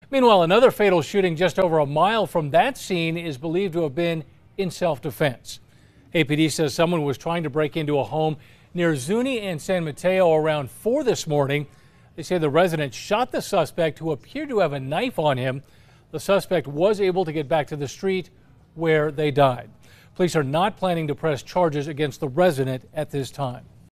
Meanwhile, another fatal shooting just over a mile from that scene is believed to have been in self-defense. APD says someone was trying to break into a home near Zuni and San Mateo around 4 this morning. They say the resident shot the suspect, who appeared to have a knife on him. The suspect was able to get back to the street where they died. Police are not planning to press charges against the resident at this time.